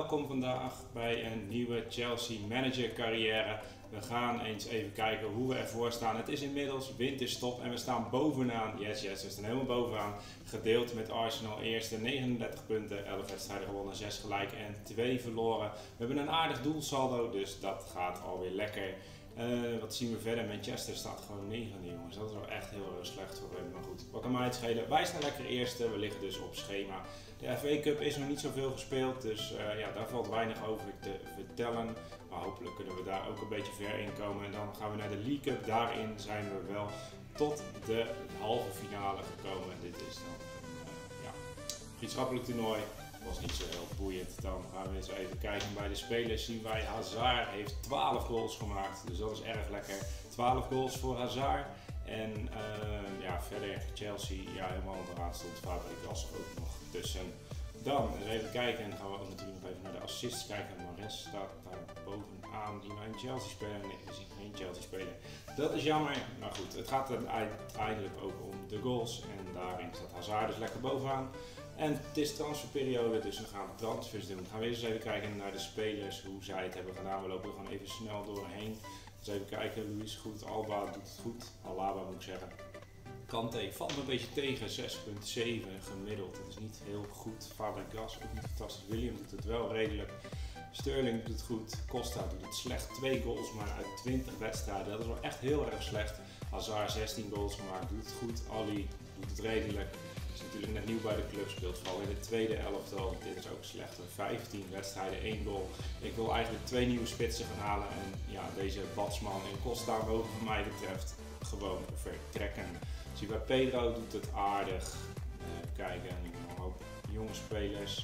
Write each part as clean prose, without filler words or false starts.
welkom vandaag bij een nieuwe Chelsea manager carrière. We gaan eens even kijken hoe we ervoor staan. Het is inmiddels winterstop en we staan bovenaan. Yes, we staan helemaal bovenaan. Gedeeld met Arsenal eerste, 39 punten, 11 wedstrijden gewonnen, 6 gelijk en 2 verloren. We hebben een aardig doelsaldo, dus dat gaat alweer lekker. Wat zien we verder? Manchester staat gewoon 9e, jongens. Dat is wel echt heel erg slecht voor hem. Maar goed, wat kan mij het schelen? Wij staan lekker eerste. We liggen dus op schema. De FA Cup is nog niet zoveel gespeeld, dus ja, daar valt weinig over te vertellen. Maar hopelijk kunnen we daar ook een beetje ver in komen. En dan gaan we naar de League Cup. Daarin zijn we wel tot de halve finale gekomen. Dit is dan een vriendschappelijk toernooi. Was niet zo heel boeiend. Dan gaan we eens even kijken bij de spelers. Zien wij Hazard heeft 12 goals gemaakt. Dus dat is erg lekker. 12 goals voor Hazard. En verder Chelsea helemaal onderaan stond Fabregas ook nog tussen. Dan eens even kijken en dan gaan we ook natuurlijk nog even naar de assists kijken. Mahrez staat daar bovenaan. Zien wij een Chelsea speler? Nee, we zien geen Chelsea speler. Dat is jammer. Maar goed, het gaat er uiteindelijk ook om de goals. En daarin staat Hazard dus lekker bovenaan. En het is transferperiode, dus we gaan transfers doen. Gaan we eens even kijken naar de spelers, hoe zij het hebben gedaan. We lopen er gewoon even snel doorheen. Dus even kijken, Luis goed, Alba doet het goed. Alaba moet ik zeggen. Kante valt een beetje tegen, 6,7 gemiddeld. Dat is niet heel goed. Fabregas ook niet fantastisch. William doet het wel redelijk. Sterling doet het goed. Costa doet het slecht. 2 goals maar uit 20 wedstrijden. Dat is wel echt heel erg slecht. Hazard 16 goals gemaakt, doet het goed. Ali doet het redelijk. Is natuurlijk net nieuw bij de club, speelt vooral in de tweede elftal. Dit is ook slechter. 15 wedstrijden, 1 goal. Ik wil eigenlijk 2 nieuwe spitsen gaan halen. En ja, deze Batsman en Costa mogen voor mij betreft gewoon vertrekken. Zie bij Pedro doet het aardig. Kijken, een hoop jonge spelers.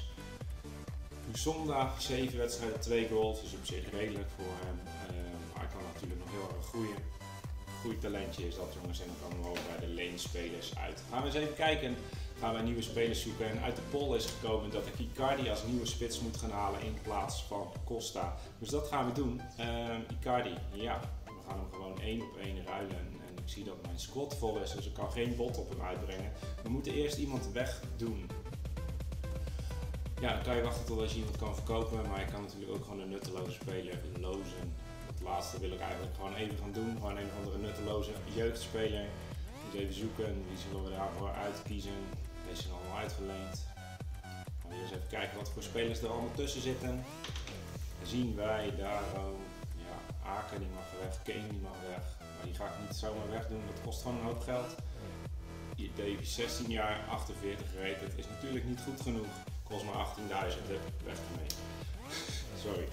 Musonda, 7 wedstrijden, 2 goals. Dus op zich redelijk voor hem. Maar hij kan natuurlijk nog heel erg groeien. Goed talentje is dat, jongens, en dan komen we ook bij de leenspelers uit. Gaan we eens even kijken, gaan we nieuwe spelers zoeken. En uit de poll is gekomen dat ik Icardi als nieuwe spits moet gaan halen in plaats van Costa. Dus dat gaan we doen. Icardi, ja, we gaan hem gewoon 1 op 1 ruilen. En ik zie dat mijn squad vol is, dus ik kan geen bod op hem uitbrengen. We moeten eerst iemand wegdoen. Ja, dan kan je wachten tot als je iemand kan verkopen, maar je kan natuurlijk ook gewoon een nutteloze speler lozen. Het laatste wil ik eigenlijk gewoon even gaan doen. Gewoon een of andere nutteloze jeugdspeler. Dus even zoeken, wie zullen we daarvoor uitkiezen. Deze zijn allemaal uitgeleend. Gaan we eens even kijken wat voor spelers er allemaal tussen zitten. Dan zien wij daar ook, Aken die mag weg, Kane die mag weg. Maar die ga ik niet zomaar wegdoen, dat kost gewoon een hoop geld. Hier Davies 16 jaar, 48 gerekend, is natuurlijk niet goed genoeg. Kost maar 18.000, heb ik weg ermee. Sorry.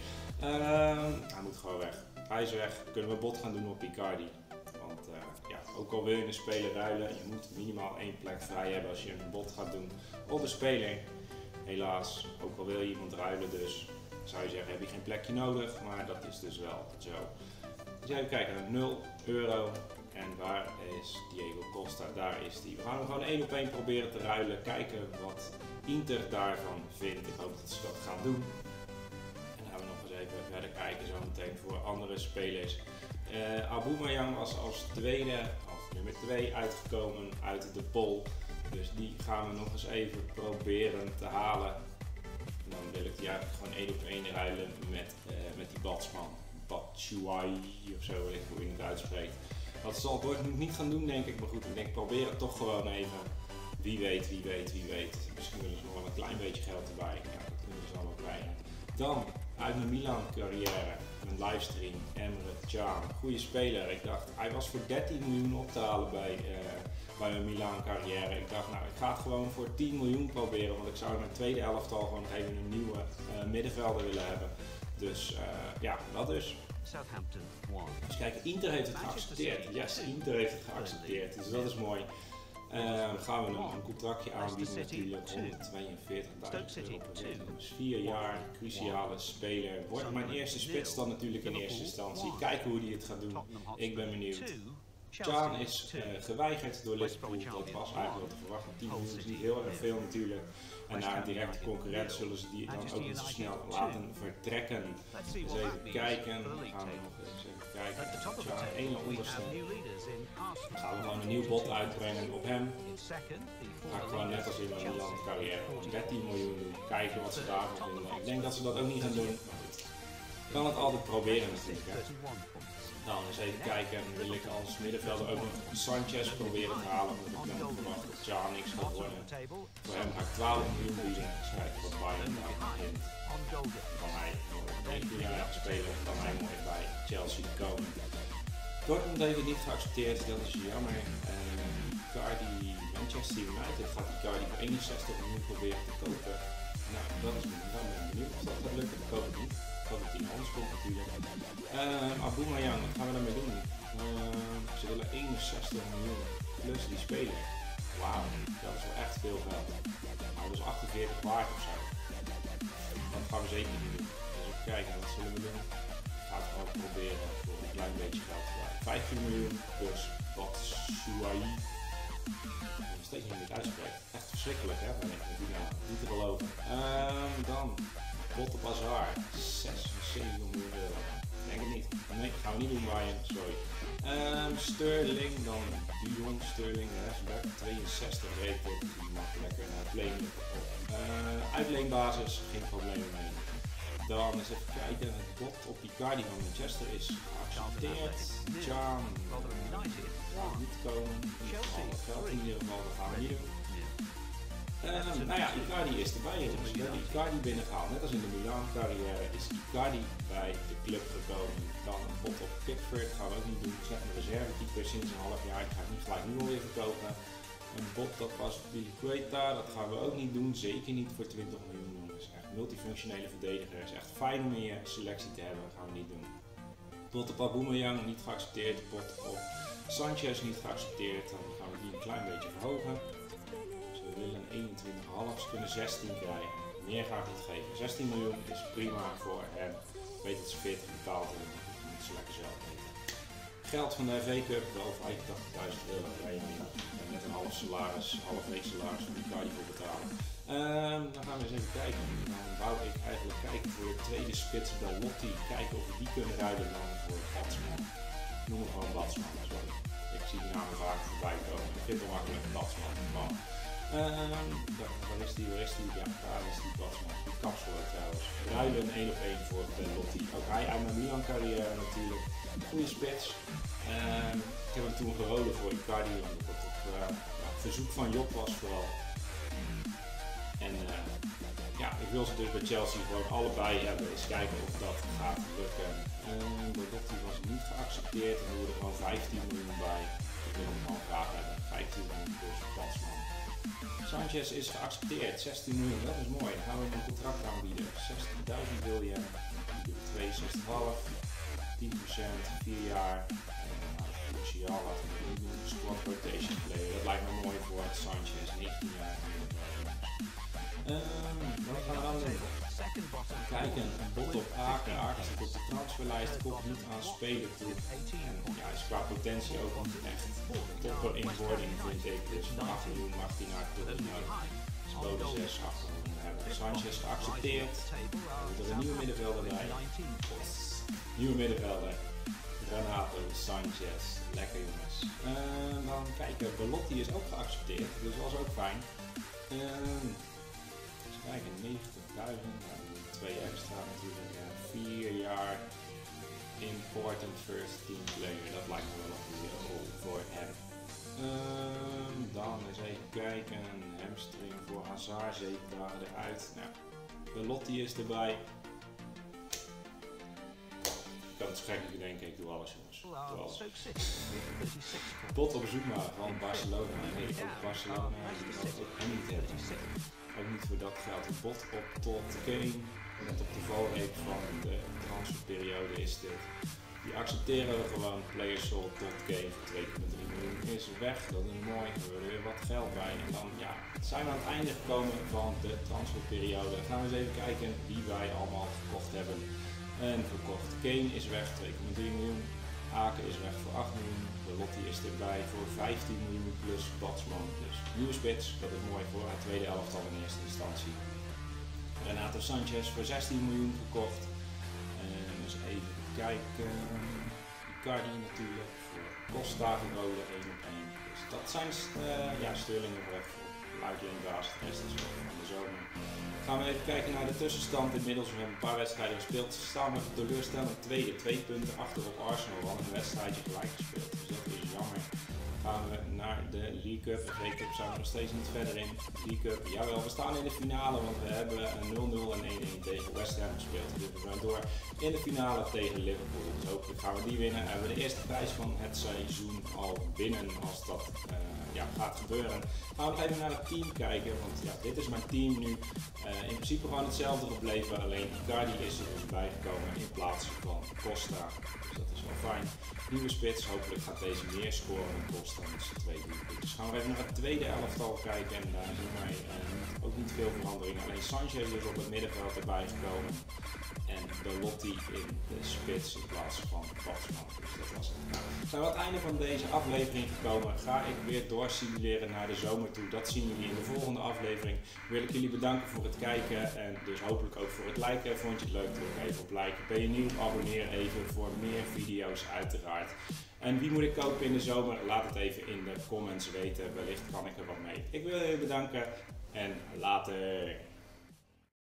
Hij moet gewoon weg. Hij is weg. Kunnen we een bod gaan doen op Icardi. Want ook al wil je een speler ruilen, je moet minimaal 1 plek vrij hebben als je een bod gaat doen op de speler. Helaas, ook al wil je iemand ruilen, dus zou je zeggen heb je geen plekje nodig, maar dat is dus wel zo. Dus even kijken, 0 euro. En waar is Diego Costa? Daar is die. We gaan hem gewoon 1 op 1 proberen te ruilen. Kijken wat Inter daarvan vindt. Ik hoop dat ze dat gaan doen. En dan gaan we nog eens even verder kijken zo meteen voor andere spelers. Aubameyang was als nummer 2 uitgekomen uit de poll. Dus die gaan we nog eens even proberen te halen. En dan wil ik die eigenlijk gewoon 1 op 1 ruilen met die Batsman. Batshuayi of zo, weet ik hoe je het uitspreekt. Dat zal het niet gaan doen, denk ik. Maar goed, ik denk probeer het toch gewoon even. Wie weet. Misschien willen ze nog wel een klein beetje geld erbij. Ja, dat kunnen ze allemaal krijgen. Dan, uit mijn Milan carrière. Mijn livestream. Emre Can. Goede speler. Ik dacht, hij was voor 13 miljoen op te halen bij mijn Milan carrière. Ik dacht, nou, ik ga het gewoon voor 10 miljoen proberen. Want ik zou in mijn tweede elftal gewoon even een nieuwe middenvelder willen hebben. Dus dat dus. Southampton. Dus kijk, Inter heeft het geaccepteerd. Yes, Inter heeft het geaccepteerd. Dus dat is mooi. Dan gaan we een contractje aanbieden natuurlijk. 142.000 euro per week. Dus 4 jaar, cruciale speler. Wordt mijn eerste spits dan natuurlijk in eerste instantie. Kijken hoe hij het gaat doen. Ik ben benieuwd. Can is geweigerd door Liverpool. Dat was eigenlijk wat te verwachten. 10 miljoen is niet heel erg veel natuurlijk. En na een directe concurrent zullen ze die dan ook niet zo snel laten vertrekken. Dus even kijken. Dan gaan we nog eens even kijken. Can 1 onderste. Dan gaan we gewoon een nieuw bod uitbrengen op hem. Ga ik gewoon net als in mijn Milan carrière 13 miljoen doen. Kijken wat ze daarvan vinden. Ik denk dat ze dat ook niet gaan doen. Maar goed. Ik kan het altijd proberen natuurlijk. Hè. Nou, eens even kijken. Wil ik als middenvelder ook nog Sanchez proberen te halen. Want ik ben verwacht dat Ja niks gaat worden. Voor hem ga ik 12 miljoen bieden. Schrijf wat Bayern hint. Kan hij nog 19 jaar spelen. Kan hij nog even bij Chelsea komen. Dortmund heeft het niet geaccepteerd, dat is jammer. Icardi, Manchester United gaat Icardi voor 61 miljoen proberen te kopen. Nou, dan ben ik benieuwd of dat gaat lukken. Dat hoop ik niet. Ik hoop dat hij anders komt natuurlijk. Aubameyang, wat gaan we daarmee doen? Ze willen 61 miljoen plus die speler. Wauw, dat is wel echt veel geld. Nou, dat is 48 waard of zo. Dat gaan we zeker niet doen. Dus even kijken, wat zullen we doen? Ga het gewoon proberen voor een klein beetje geld te krijgen. 15 miljoen plus Batshuayi. Ik heb nog steeds niet meer uitspreken. Echt verschrikkelijk hè, ben ik met die naam. Niet te geloven. Dan Botte Bazaar. 6, 7 miljoen euro. Denk het niet. Nee, gaan we niet doen Bayern, sorry. Sterling, dan Dion Sterling, de rechtsback. 62 rated. Die mag lekker naar het lenen. Uitleenbasis, geen problemen mee. Dan eens even kijken, het bod op Icardi van Manchester is geaccepteerd. Jan gaat niet komen, het geld in ieder geval, dat gaan we niet doen. Nou ja, Icardi is erbij jongens, we hebben Icardi binnengehaald. Net als in de Milan carrière is Icardi bij de club gekomen. Dan een bod op Pickford, gaan we ook niet doen. Zeg een reservekeeper sinds een half jaar, die ga ik niet gelijk nu alweer verkopen. Een bod dat was Piliqueta, dat gaan we ook niet doen, zeker niet voor 20 miljoen. Multifunctionele verdediger is echt fijn om in je selectie te hebben, dat gaan we niet doen. Bod op Aubameyang niet geaccepteerd, bod op Sanchez niet geaccepteerd, dan gaan we die een klein beetje verhogen. Dus we willen 21,5, ze kunnen 16 krijgen. Meer ga ik niet geven. 16 miljoen is prima voor hem. Ik weet dat ze 40 betaald hebben, dat moet ze lekker zelf weten. Geld van de FA Cup, wel 85.000 euro. Met een half salaris, half week salaris van Icardi voor betalen. Dan gaan we eens even kijken. Dan wou ik eigenlijk kijken voor de tweede spits Belotti. Kijken of we die kunnen ruilen dan voor Batsman. Ik noem hem gewoon Batsman, sorry. Ik zie die namen vaak voorbij komen. Ik vind het wel makkelijk Batsman. Waar is die? Ja, daar is die Batsman. Die kapsel trouwens. Ruilen 1 op 1 voor Belotti. Ook hij uit mijn Milan carrière natuurlijk. Goede spits. Ik heb hem toen gerolen voor Icardi, omdat het op verzoek van Job was vooral. En ja, ik wil ze dus bij Chelsea gewoon allebei hebben. Eens kijken of dat gaat lukken. Belotti was niet geaccepteerd en er worden gewoon 15 miljoen bij. Ik wil hem gewoon graag hebben. 15 miljoen plus Batsman. Sanchez is geaccepteerd. 16 miljoen, dat is mooi. Dan gaan we hem een contract aanbieden. 60.000 wil je. 62,5. 10%, 4 jaar. Cruciaal, laten we niet doen. Squad rotation play. Dat lijkt me mooi voor Sanchez. 19 jaar. Wat gaan we dan doen? Kijken, een bod op Aken. Aken staat op de transferlijst, komt niet aan spelen toe. En ja, is qua potentie ook niet echt topper in wording vind ik. Dus voor 8 miljoen mag hij naar Torino. Ze boden 6, 8 miljoen hebben. Sanchez geaccepteerd. Er is een nieuwe middenvelder bij. Nieuwe middenvelder. Renato Sanchez. Lekker jongens. Dan kijken, Belotti is ook geaccepteerd. Dus dat was ook fijn. Kijken, 90.000, nou, 2 extra natuurlijk, 4 jaar important first team player, dat lijkt me wel een goede rol voor hem. Dan eens even kijken, hamstring voor Hazard, 7 dagen eruit. Nou, Belotti is erbij. Ik kan het zo gek niet bedenken, ik doe alles jongens. Doe alles. Pot op bezoek maar van Barcelona, nee, ook Barcelona, die wil ook niet hebben. Ook niet voor dat geld. Een bod op Todd Kane. Net op de valreep van de transferperiode is dit. Die accepteren we gewoon. Players sold Todd Kane voor 2,3 miljoen is weg. Dat is mooi. We hebben er weer wat geld bij. En dan ja, zijn we aan het einde gekomen van de transferperiode. Dan gaan we eens even kijken wie wij allemaal gekocht hebben. En verkocht. Kane is weg. 2,3 miljoen. Aken is weg voor 8 miljoen. Belotti is erbij voor 15 miljoen plus Batsman. Dus nieuwe spits, dat is mooi voor het tweede elftal in eerste instantie. Renato Sanchez voor 16 miljoen gekocht. Dus even kijken. Icardi natuurlijk voor Costa gerode 1 op 1. Dus dat zijn Sterling of Luikling, Baas, de rest is van de zomer. Gaan we even kijken naar de tussenstand. Inmiddels we hebben een paar wedstrijden gespeeld. Staan we teleurstellend tweede, 2 punten achter op Arsenal. We hadden een wedstrijdje gelijk gespeeld, dus dat is jammer. Gaan we naar de League Cup. De League Cup zijn we nog steeds niet verder in. League Cup, jawel, we staan in de finale, want we hebben een 0-0 en 1-1 tegen West Ham gespeeld. Dus we gaan door in de finale tegen Liverpool. Dus hopelijk gaan we die winnen. En hebben we de eerste prijs van het seizoen al binnen als dat gaat gebeuren. Gaan we nog even naar het team kijken, want dit is mijn team nu. In principe gewoon hetzelfde gebleven, alleen Icardi is er dus bijgekomen in plaats van Costa. Dus dat is wel fijn. Nieuwe spits, hopelijk gaat deze meer scoren dan Costa met zijn 2 doelpunten. Dus gaan we even naar het tweede elftal kijken en daar zien wij ook niet veel verandering. Alleen Sanchez is op het middenveld erbij gekomen en Belotti in de spits in plaats van Batsman. Dus dat was het. Nou, zijn we aan het einde van deze aflevering gekomen. Ga ik weer doorsimuleren naar de zomer toe. Dat zien jullie in de volgende aflevering. Wil ik jullie bedanken voor het kijken en dus hopelijk ook voor het liken. Vond je het leuk? Druk even op liken. Ben je nieuw? Abonneer even voor meer video's uiteraard. En wie moet ik kopen in de zomer? Laat het even in de comments weten. Wellicht kan ik er wat mee. Ik wil jullie bedanken en later.